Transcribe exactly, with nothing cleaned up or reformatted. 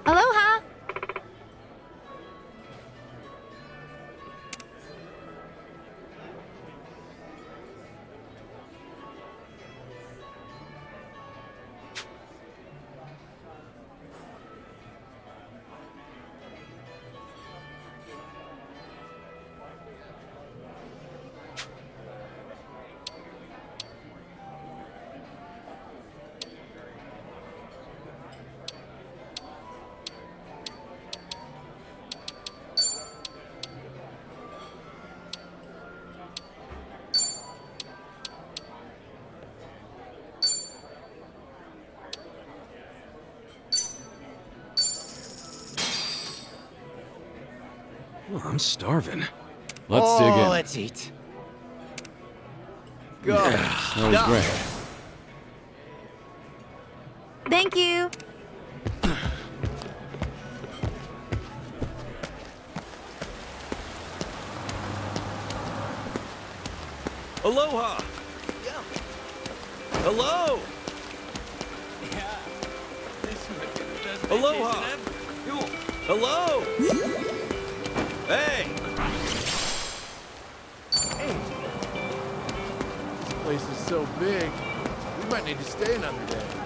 Aloha! Oh, I'm starving. Let's oh, dig in. let's eat. Go. Yeah, that was Stop. great. Thank you! Aloha. Yeah. Hello. Yeah. This might be the best Aloha. vacation ever. Hello. Hey. This place is so big, we might need to stay another day.